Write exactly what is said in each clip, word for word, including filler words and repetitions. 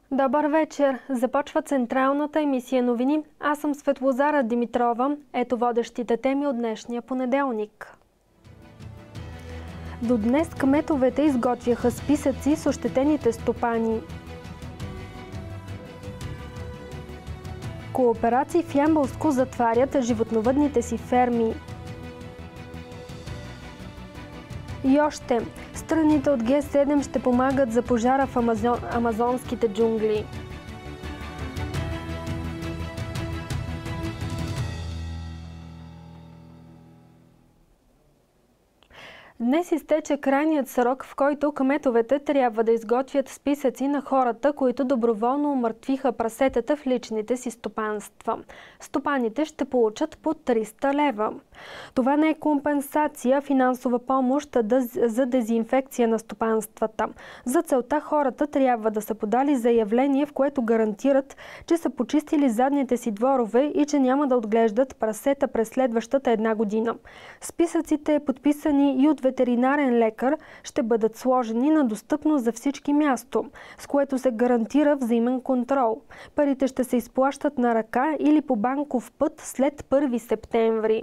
Добър вечер! Започва централната емисия новини. Аз съм Светлозара Димитрова. Ето водещите теми от днешния понеделник. До днес кметовете изготвяха списъци с ощетените стопани. Кооперации в Ямболско затварят животновъдните си ферми. И още, страните от Г седем ще помагат за пожара в Амазон... амазонските джунгли. Днес изтече крайният срок, в който кметовете трябва да изготвят списъци на хората, които доброволно умъртвиха прасетата в личните си стопанства. Стопаните ще получат по триста лева. Това не е компенсация, финансова помощ за дезинфекция на стопанствата. За целта хората трябва да са подали заявление, в което гарантират, че са почистили задните си дворове и че няма да отглеждат прасета през следващата една година. Списъците, подписани и от ветеринарен лекар, ще бъдат сложени на достъпно за всички място, с което се гарантира взаимен контрол. Парите ще се изплащат на ръка или по банков път след първи септември.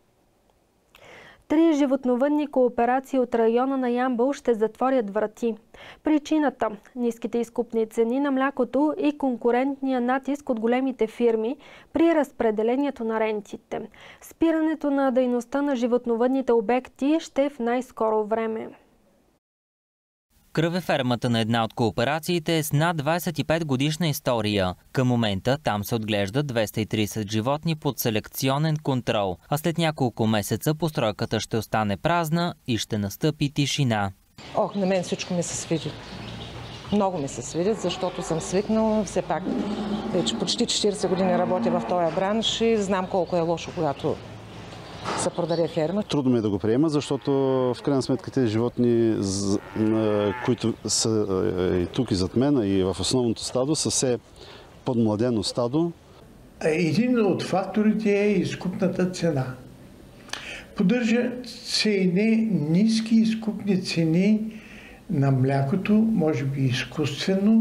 Три животновъдни кооперации от района на Ямбол ще затворят врати. Причината – ниските изкупни цени на млякото и конкурентния натиск от големите фирми при разпределението на рентите. Спирането на дейността на животновъдните обекти ще е в най-скоро време. Кръвефермата на една от кооперациите е с над двадесет и пет годишна история. Към момента там се отглеждат двеста и тридесет животни под селекционен контрол, а след няколко месеца постройката ще остане празна и ще настъпи тишина. Ох, на мен всичко ми се свиди. Много ми се свиди, защото съм свикнала, все пак вече почти четиридесет години работя в този бранш и знам колко е лошо, когато се продаде ферма. Трудно ми е да го приема, защото в крайна сметка тези животни, които са и тук и зад мен, и в основното стадо, са все подмладено стадо. Един от факторите е изкупната цена. Поддържа цени, ниски изкупни цени на млякото, може би изкуствено,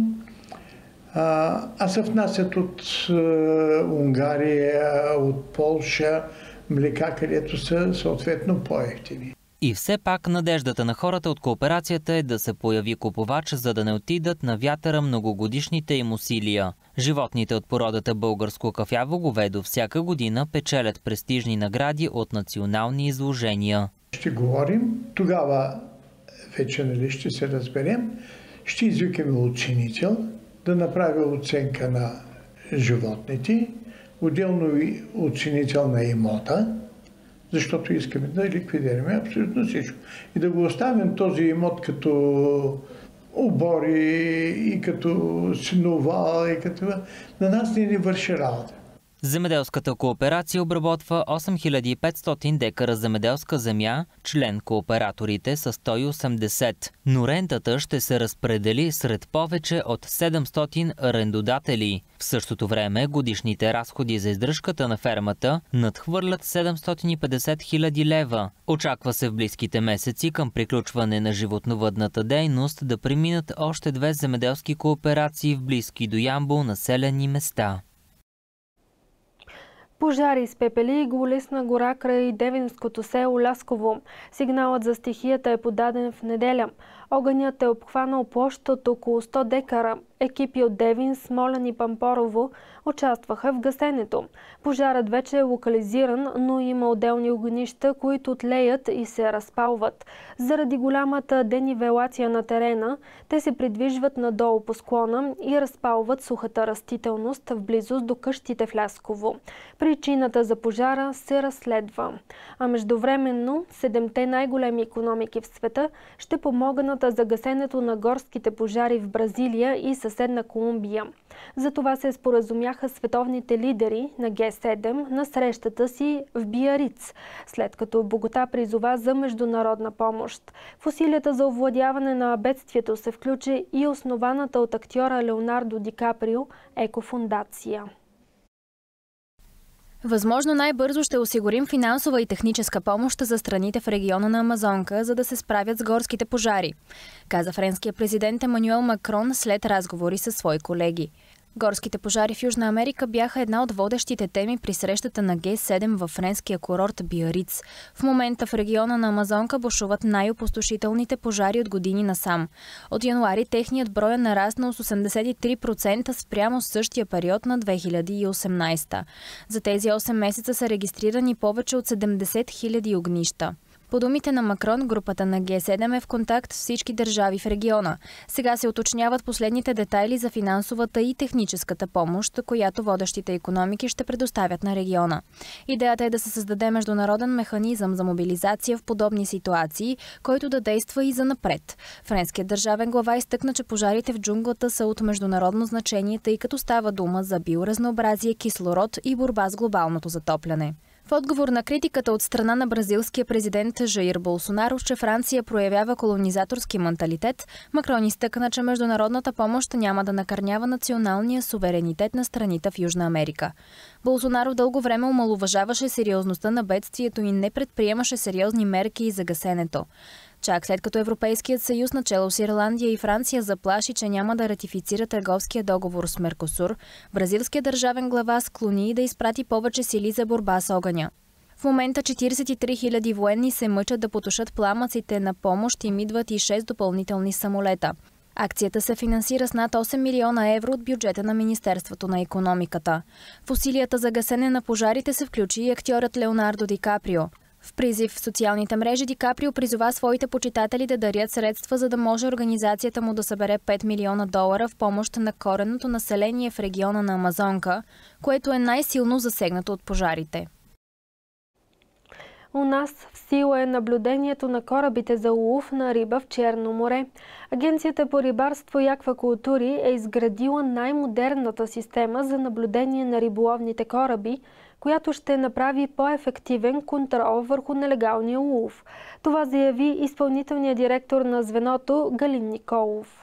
а се внасят от Унгария, от Полша, млека, където са съответно по-евтини. И все пак надеждата на хората от кооперацията е да се появи купувач, за да не отидат на вятъра многогодишните им усилия. Животните от породата българско кафяво говедо всяка година печелят престижни награди от национални изложения. Ще говорим, тогава вече нали, ще се разберем, ще извикаме оценител да направи оценка на животните, отделно и оценител на имота, защото искаме да ликвидираме абсолютно всичко. И да го оставим този имот като обори и като синовал и като... На нас не ни върши работа. Земеделската кооперация обработва осем хиляди и петстотин декара земеделска земя, член кооператорите са сто и осемдесет, но рентата ще се разпредели сред повече от седемстотин арендодатели. В същото време годишните разходи за издръжката на фермата надхвърлят седемстотин и петдесет хиляди лева. Очаква се в близките месеци към приключване на животновъдната дейност да преминат още две земеделски кооперации в близки до Ямбол населени места. Пожари изпепели Голесна гора край девинското село Лясково. Сигналът за стихията е подаден в неделя. Огънят е обхванал площ от около сто декара. Екипи от Девин, Смолян и Пампорово участваха в гасенето. Пожарът вече е локализиран, но има отделни огнища, които тлеят и се разпалват. Заради голямата денивелация на терена, те се придвижват надолу по склона и разпалват сухата растителност в близост до къщите в Лясково. Причината за пожара се разследва. А междувременно, седемте най-големи икономики в света ще помогнат за гасенето на горските пожари в Бразилия и съседна Колумбия. За това се споразумяха световните лидери на Г седем на срещата си в Биариц, след като Богота призова за международна помощ. В усилията за овладяване на бедствието се включи и основаната от актьора Леонардо Ди Каприо екофундация. Възможно най-бързо ще осигурим финансова и техническа помощ за страните в региона на Амазонка, за да се справят с горските пожари, каза френския президент Емануел Макрон след разговори със свои колеги. Горските пожари в Южна Америка бяха една от водещите теми при срещата на Г седем във френския курорт Биариц. В момента в региона на Амазонка бушуват най-опустошителните пожари от години насам. От януари техният брой е нараснал с осемдесет и три процента спрямо същия период на две хиляди и осемнадесета. За тези осем месеца са регистрирани повече от седемдесет хиляди огнища. По думите на Макрон, групата на Г седем е в контакт с всички държави в региона. Сега се уточняват последните детайли за финансовата и техническата помощ, която водещите икономики ще предоставят на региона. Идеята е да се създаде международен механизъм за мобилизация в подобни ситуации, който да действа и за напред. Френският държавен глава изтъкна, че пожарите в джунглата са от международно значение, тъй като става дума за биоразнообразие, кислород и борба с глобалното затопляне. В отговор на критиката от страна на бразилския президент Жаир Болсонаро, че Франция проявява колонизаторски менталитет, Макрон изтъкна, че международната помощ няма да накърнява националния суверенитет на страните в Южна Америка. Болсонаро дълго време омалуважаваше сериозността на бедствието и не предприемаше сериозни мерки за гасенето. Чак след като Европейският съюз начело с Ирландия и Франция заплаши, че няма да ратифицира търговския договор с Меркосур, бразилският държавен глава склони да изпрати повече сили за борба с огъня. В момента четиридесет и три хиляди военни се мъчат да потушат пламъците, на помощ им идват и шест допълнителни самолета. Акцията се финансира с над осем милиона евро от бюджета на Министерството на икономиката. В усилията за гасене на пожарите се включи и актьорът Леонардо Ди Каприо. В призив в социалните мрежи Ди Каприо призова своите почитатели да дарят средства, за да може организацията му да събере пет милиона долара в помощ на коренното население в региона на Амазонка, което е най-силно засегнато от пожарите. У нас в сила е наблюдението на корабите за улов на риба в Черно море. Агенцията по рибарство и аквакултури е изградила най-модерната система за наблюдение на риболовните кораби, която ще направи по-ефективен контрол върху нелегалния улов. Това заяви изпълнителният директор на звеното Галин Николов.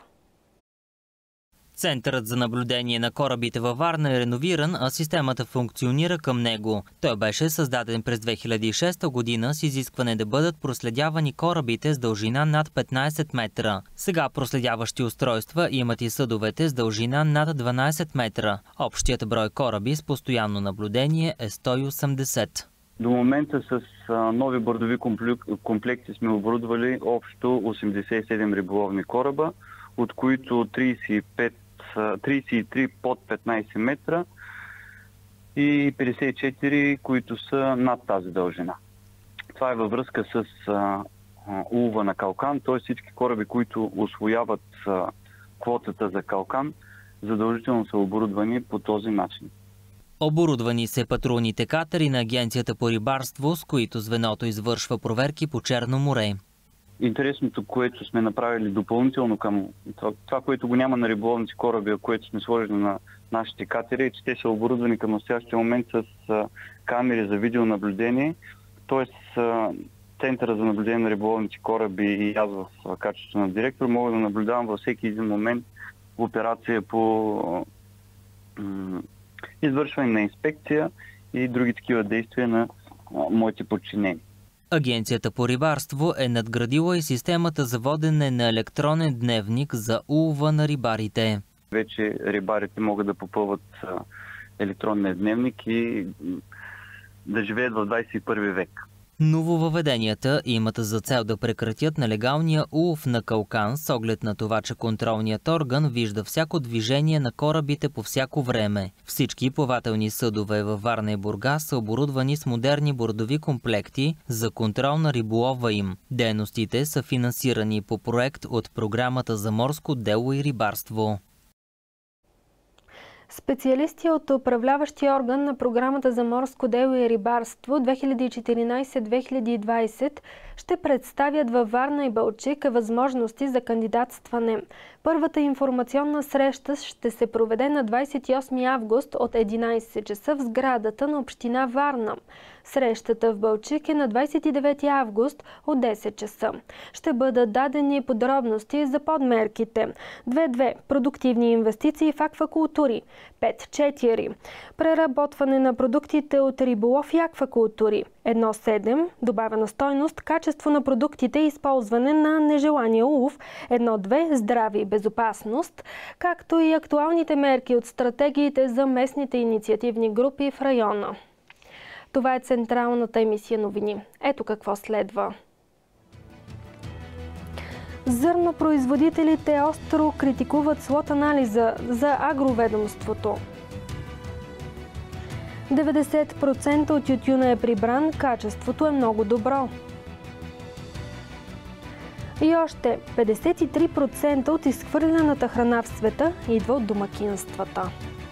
Центърът за наблюдение на корабите във Варна е реновиран, а системата функционира към него. Той беше създаден през две хиляди и шеста година с изискване да бъдат проследявани корабите с дължина над петнадесет метра. Сега проследяващи устройства имат и съдовете с дължина над дванадесет метра. Общият брой кораби с постоянно наблюдение е сто и осемдесет. До момента с нови бордови комплекти сме оборудвали общо осемдесет и седем риболовни кораба, от които тридесет и пет тридесет и три под петнадесет метра и петдесет и четири, които са над тази дължина. Това е във връзка с а, улова на калкан, т.е. всички кораби, които усвояват а, квотата за калкан, задължително са оборудвани по този начин. Оборудвани се патрулните катери на Агенцията по рибарство, с които звеното извършва проверки по Черно море. Интересното, което сме направили допълнително към това, това, което го няма на риболовните кораби, което сме сложили на нашите катери, е, че те са оборудвани към настоящия момент с а, камери за видеонаблюдение. Тоест, а, Центъра за наблюдение на риболовните кораби и аз в а, качеството на директор мога да наблюдавам във всеки един момент операция по а, извършване на инспекция и други такива действия на а, моите подчинени. Агенцията по рибарство е надградила и системата за водене на електронен дневник за улова на рибарите. Вече рибарите могат да попълват електронния дневник и да живеят в двадесет и първи век. Нововъведенията имат за цел да прекратят нелегалния улов на калкан с оглед на това, че контролният орган вижда всяко движение на корабите по всяко време. Всички плавателни съдове във Варна и Бургас са оборудвани с модерни бордови комплекти за контрол на риболова им. Дейностите са финансирани по проект от Програмата за морско дело и рибарство. Специалисти от управляващия орган на Програмата за морско дело и рибарство две хиляди и четиринадесет - две хиляди и двадесета ще представят във Варна и Балчик възможности за кандидатстване. Първата информационна среща ще се проведе на двадесет и осми август от единадесет часа в сградата на община Варна. Срещата в Балчик е на двадесет и девети август от десет часа. Ще бъдат дадени подробности за подмерките. две две. Продуктивни инвестиции в аквакултури. пет четири. Преработване на продуктите от риболов и аквакултури. едно седем. Добавена стойност, качество на продуктите и използване на нежелания улов. едно две. Здраве и безопасност, както и актуалните мерки от стратегиите за местните инициативни групи в района. Това е централната емисия новини. Ето какво следва. Зърнопроизводителите остро критикуват слот анализа за агроведомството. деветдесет процента от тютюна е прибран, качеството е много добро. И още петдесет и три процента от изхвърлената храна в света идва от домакинствата.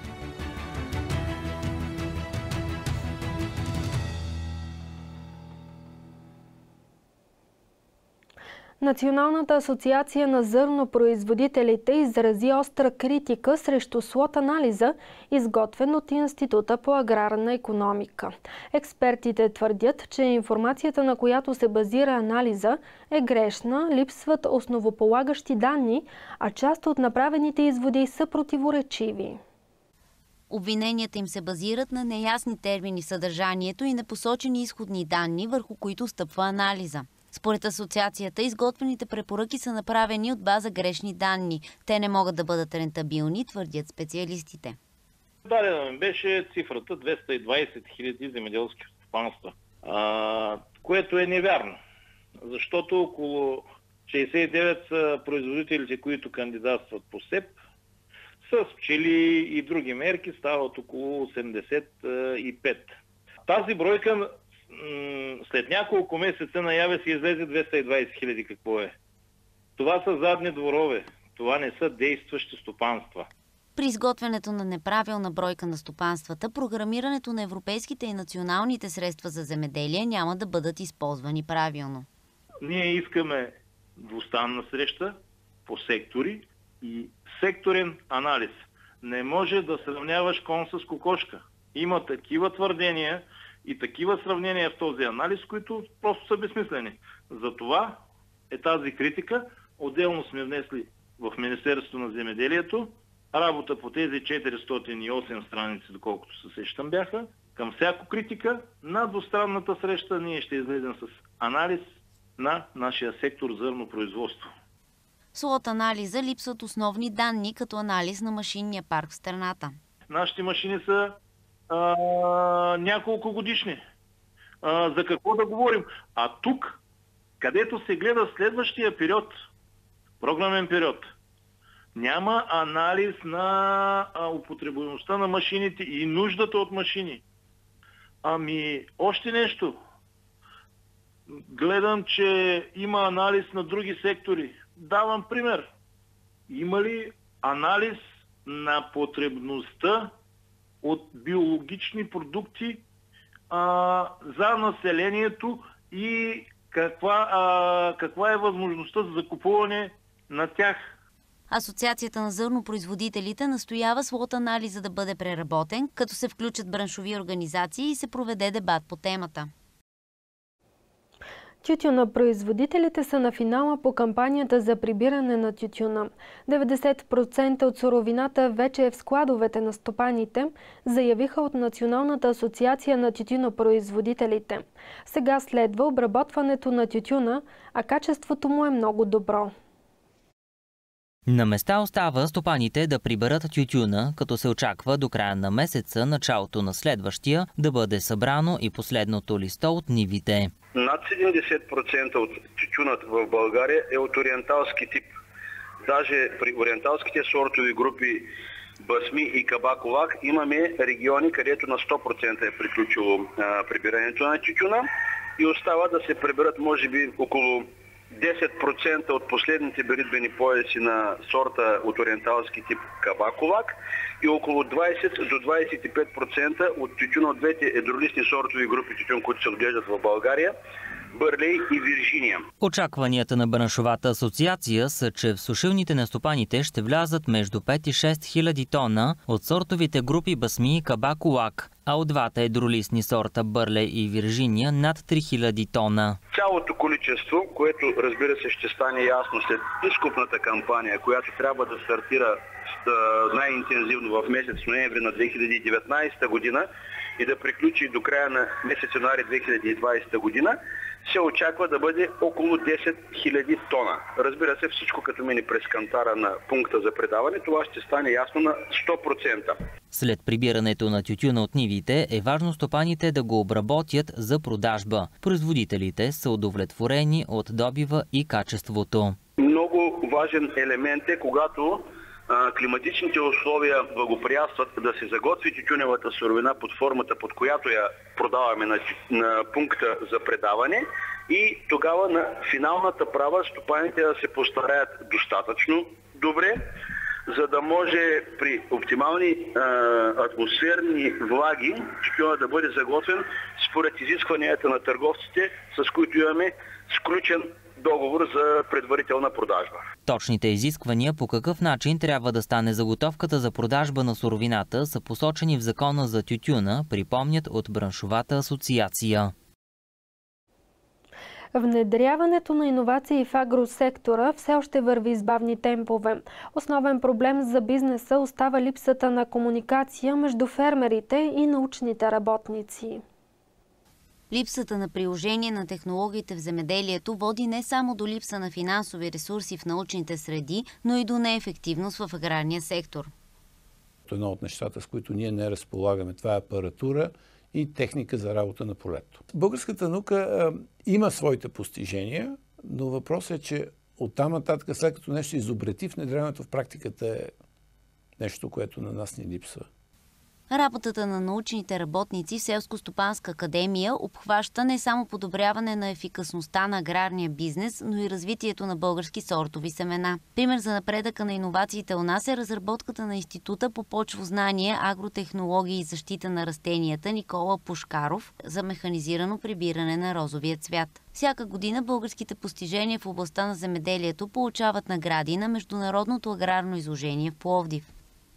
Националната асоциация на зърнопроизводителите изрази остра критика срещу слот анализа, изготвен от Института по аграрна икономика. Експертите твърдят, че информацията, на която се базира анализа, е грешна, липсват основополагащи данни, а част от направените изводи са противоречиви. Обвиненията им се базират на неясни термини в съдържанието и непосочени изходни данни, върху които стъпва анализа. Според асоциацията, изготвените препоръки са направени от база грешни данни. Те не могат да бъдат рентабилни, твърдят специалистите. Дадена ми беше цифрата двеста и двадесет хиляди земеделски стопанства, което е невярно, защото около шейсет и девет са производителите, които кандидатстват по СЕП. С пчели и други мерки стават около осемдесет и пет. Тази бройка след няколко месеца наяве се излезе двеста и двадесет хиляди. Какво е? Това са задни дворове. Това не са действащи стопанства. При изготвянето на неправилна бройка на стопанствата, програмирането на европейските и националните средства за земеделие няма да бъдат използвани правилно. Ние искаме двустранна среща по сектори и секторен анализ. Не може да сравняваш кон с кокошка. Има такива твърдения и такива сравнения в този анализ, които просто са безсмислени. Затова е тази критика. Отделно сме внесли в Министерството на земеделието работа по тези четиристотин и осем страници, доколкото се сещам бяха. Към всяко критика на двустранната среща ние ще излезем с анализ на нашия сектор зърнопроизводство. В слот анализа липсват основни данни, като анализ на машинния парк в страната. Нашите машини са а, няколко годишни. А, за какво да говорим? А тук, където се гледа следващия период, програмен период, няма анализ на а, употребяемостта на машините и нуждата от машини. Ами, още нещо. Гледам, че има анализ на други сектори. Давам пример. Има ли анализ на потребността от биологични продукти а, за населението и каква, а, каква е възможността за закупуване на тях? Асоциацията на зърнопроизводителите настоява слот анализа да бъде преработен, като се включат браншови организации и се проведе дебат по темата. Тютюнопроизводителите са на финала по кампанията за прибиране на тютюна. деветдесет процента от суровината вече е в складовете на стопаните, заявиха от Националната асоциация на тютюнопроизводителите. Сега следва обработването на тютюна, а качеството му е много добро. На места остава стопаните да приберат тютюна, като се очаква до края на месеца, началото на следващия, да бъде събрано и последното листо от нивите. Над седемдесет процента от тютюнът в България е от ориенталски тип. Даже при ориенталските сортови групи Басми и Кабаковак имаме региони, където на сто процента е приключило а, прибирането на тютюна и остава да се приберат може би около десет процента от последните беритбени пояси на сорта от ориенталски тип Кабаковак и около двадесет до двадесет и пет процента от тютюна от двете едролистни сортови групи тютюн, които се отглеждат в България, Бърлей и Вирджиния. Очакванията на браншовата асоциация са, че в сушилните на стопаните ще влязат между пет и шест хиляди тона от сортовите групи басми и кабак-лак, а от двата едролистни сорта Бърлей и Вирджиния над три хиляди тона. Цялото количество, което разбира се ще стане ясно след изкупната кампания, която трябва да стартира най-интензивно в месец ноември на две хиляди и деветнадесета година и да приключи до края на месец януари две хиляди и двадесета година, се очаква да бъде около десет хиляди тона. Разбира се, всичко като мине през кантара на пункта за предаване, това ще стане ясно на сто процента. След прибирането на тютюна от нивите е важно стопаните да го обработят за продажба. Производителите са удовлетворени от добива и качеството. Много важен елемент е, когато климатичните условия благоприятстват да се заготви тютюневата суровина под формата, под която я продаваме на, на пункта за предаване, и тогава на финалната права стопаните да се постараят достатъчно добре, за да може при оптимални а, атмосферни влаги тютюнът да бъде заготвен според изискванията на търговците, с които имаме сключен договор за предварителна продажба. Точните изисквания по какъв начин трябва да стане заготовката за продажба на суровината са посочени в Закона за тютюна, припомнят от браншовата асоциация. Внедряването на иновации в агросектора все още върви с бавни темпове. Основен проблем за бизнеса остава липсата на комуникация между фермерите и научните работници. Липсата на приложение на технологиите в земеделието води не само до липса на финансови ресурси в научните среди, но и до неефективност в аграрния сектор. Едно от нещата, с които ние не разполагаме, това е апаратура и техника за работа на полето. Българската наука а, има своите постижения, но въпросът е, че оттам нататък, след като нещо изобрети, внедряването в практиката е нещо, което на нас ни липсва. Работата на научните работници в Селско-стопанска академия обхваща не само подобряване на ефикасността на аграрния бизнес, но и развитието на български сортови семена. Пример за напредъка на иновациите у нас е разработката на Института по почвознание, агротехнологии и защита на растенията Никола Пушкаров за механизирано прибиране на розовия цвят. Всяка година българските постижения в областта на земеделието получават награди на Международното аграрно изложение в Пловдив.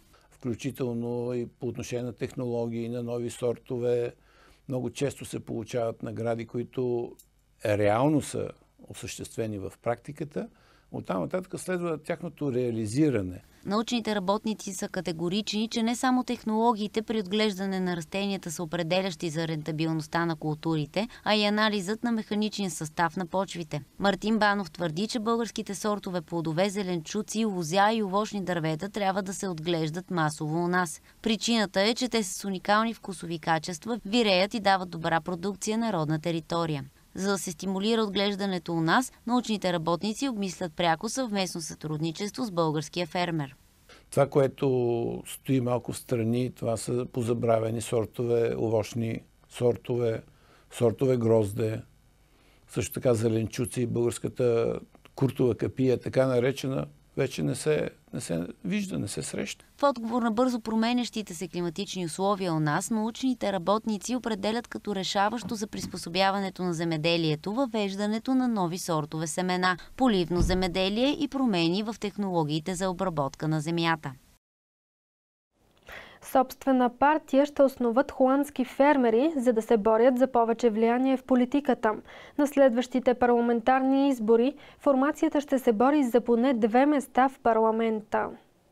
Включително и по отношение на технологии, на нови сортове. Много често се получават награди, които реално са осъществени в практиката. Оттам нататък следва тяхното реализиране. Научните работници са категорични, че не само технологиите при отглеждане на растенията са определящи за рентабилността на културите, а и анализът на механичен състав на почвите. Мартин Банов твърди, че българските сортове плодове, зеленчуци, лозя и овощни дървета трябва да се отглеждат масово у нас. Причината е, че те са с уникални вкусови качества, виреят и дават добра продукция на родна територия. За да се стимулира отглеждането у нас, научните работници обмислят пряко съвместно сътрудничество с българския фермер. Това, което стои малко в страни, това са позабравени сортове, овощни сортове, сортове грозде, също така зеленчуци, българската куртова капия, така наречена, вече не се, не се вижда, не се среща. В отговор на бързо променящите се климатични условия у нас, научните работници определят като решаващо за приспособяването на земеделието въвеждането на нови сортове семена, поливно земеделие и промени в технологиите за обработка на земята. Собствена партия ще основат холандски фермери, за да се борят за повече влияние в политиката. На следващите парламентарни избори формацията ще се бори за поне две места в парламента.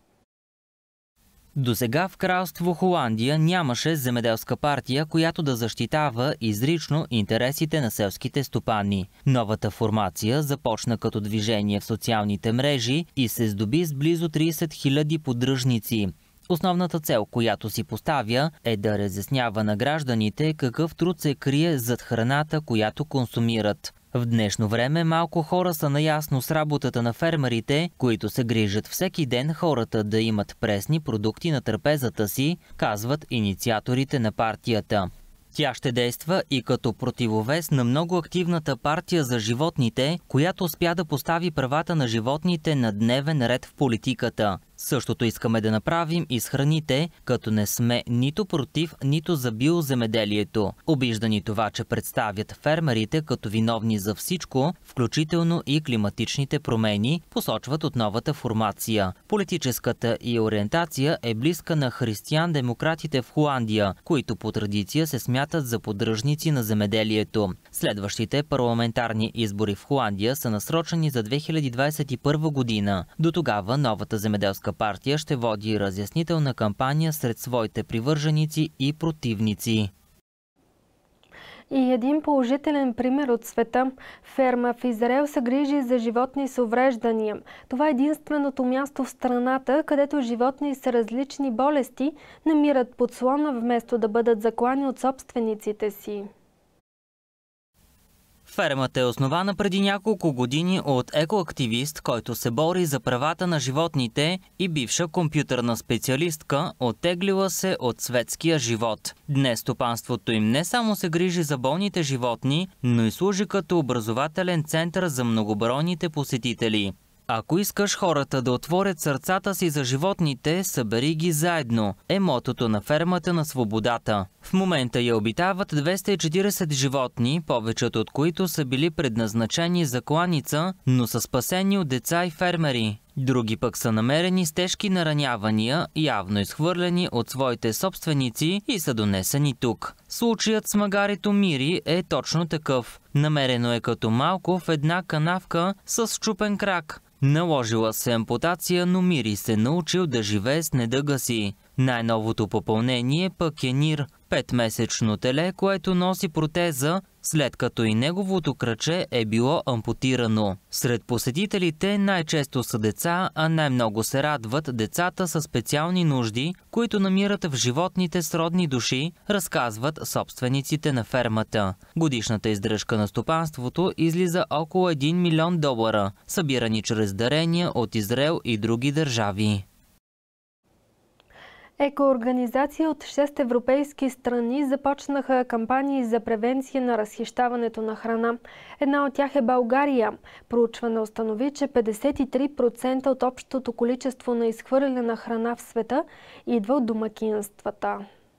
Досега в кралство Холандия нямаше земеделска партия, която да защитава изрично интересите на селските стопани. Новата формация започна като движение в социалните мрежи и се здоби с близо тридесет хиляди поддръжници. Основната цел, която си поставя, е да разяснява на гражданите какъв труд се крие зад храната, която консумират. В днешно време малко хора са наясно с работата на фермерите, които се грижат всеки ден хората да имат пресни продукти на трапезата си, казват инициаторите на партията. Тя ще действа и като противовес на много активната партия за животните, която успя да постави правата на животните на дневен ред в политиката. Същото искаме да направим и с храните, като не сме нито против, нито за биоземеделието. Обиждани това, че представят фермерите като виновни за всичко, включително и климатичните промени, посочват от новата формация. Политическата и ориентация е близка на християн-демократите в Холандия, които по традиция се смятат за поддръжници на земеделието. Следващите парламентарни избори в Холандия са насрочени за две хиляди двадесет и първа година. До тогава новата земеделска партия ще води разяснителна кампания сред своите привърженици и противници. И един положителен пример от света. Ферма в Израел се грижи за животни с увреждания. Това е единственото място в страната, където животни с различни болести намират подслона, вместо да бъдат заклани от собствениците си. Фермата е основана преди няколко години от екоактивист, който се бори за правата на животните, и бивша компютърна специалистка, оттеглила се от светския живот. Днес стопанството им не само се грижи за болните животни, но и служи като образователен център за многобройните посетители. Ако искаш хората да отворят сърцата си за животните, събери ги заедно, е мотото на фермата на свободата. В момента я обитават двеста и четиридесет животни, повечето от които са били предназначени за кланица, но са спасени от деца и фермери. Други пък са намерени с тежки наранявания, явно изхвърлени от своите собственици и са донесени тук. Случаят с магарито Мири е точно такъв. Намерено е като малко в една канавка с счупен крак. Наложила се ампутация, но Мири се научил да живее с недъга си. Най-новото попълнение пък е Нир, петмесечно теле, което носи протеза, след като и неговото краче е било ампутирано. Сред посетителите най-често са деца, а най-много се радват децата със специални нужди, които намират в животните сродни души, разказват собствениците на фермата. Годишната издръжка на стопанството излиза около един милион долара, събирани чрез дарения от Израел и други държави. Екоорганизации от шест европейски страни започнаха кампании за превенция на разхищаването на храна. Една от тях е България. Проучване установи, че петдесет и три процента от общото количество на изхвърлена храна в света идва от домакинствата.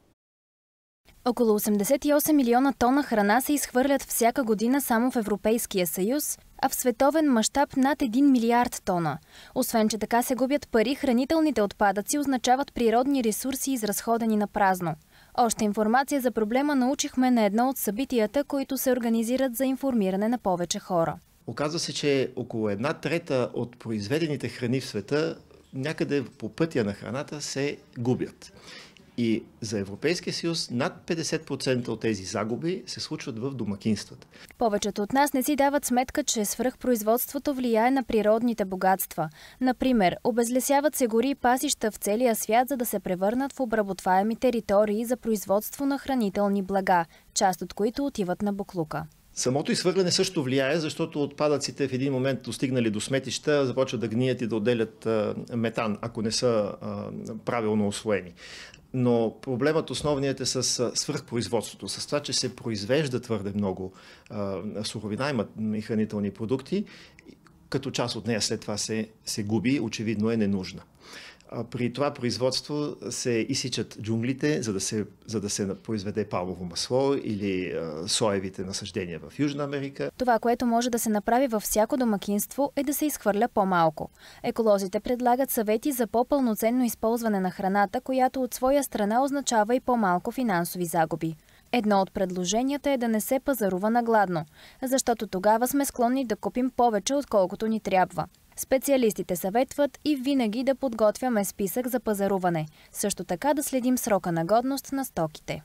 Около осемдесет и осем милиона тона храна се изхвърлят всяка година само в Европейския съюз, а в световен мащаб над един милиард тона. Освен, че така се губят пари, хранителните отпадъци означават природни ресурси, изразходени на празно. Още информация за проблема научихме на едно от събитията, които се организират за информиране на повече хора. Оказва се, че около една трета от произведените храни в света някъде по пътя на храната се губят. И за Европейския съюз над петдесет процента от тези загуби се случват в домакинствата. Повечето от нас не си дават сметка, че свръхпроизводството влияе на природните богатства. Например, обезлесяват се гори и пасища в целия свят, за да се превърнат в обработваеми територии за производство на хранителни блага, част от които отиват на боклука. Самото изхвърляне също влияе, защото отпадъците в един момент достигнали до сметища, започват да гният и да отделят метан, ако не са правилно усвоени. Но проблемът основният е с свръхпроизводството, с това, че се произвежда твърде много а, суровина и хранителни продукти, като част от нея след това се, се губи, очевидно е ненужна. А, при това производство се изсичат джунглите, за да се, за да се произведе палмово масло или а, соевите насъждения в Южна Америка. Това, което може да се направи във всяко домакинство, е да се изхвърля по-малко. Еколозите предлагат съвети за по-пълноценно използване на храната, която от своя страна означава и по-малко финансови загуби. Едно от предложенията е да не се пазарува на гладно, защото тогава сме склонни да купим повече, отколкото ни трябва. Специалистите съветват и винаги да подготвяме списък за пазаруване. Също така да следим срока на годност на стоките.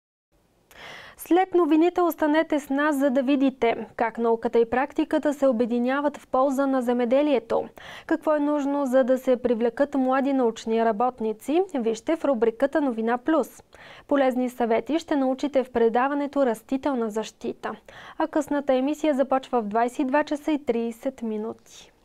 След новините останете с нас, за да видите как науката и практиката се обединяват в полза на земеделието. Какво е нужно, за да се привлекат млади научни работници? Вижте в рубриката Новина Плюс. Полезни съвети ще научите в предаването Растителна защита. А късната емисия започва в двадесет и два часа и тридесет минути.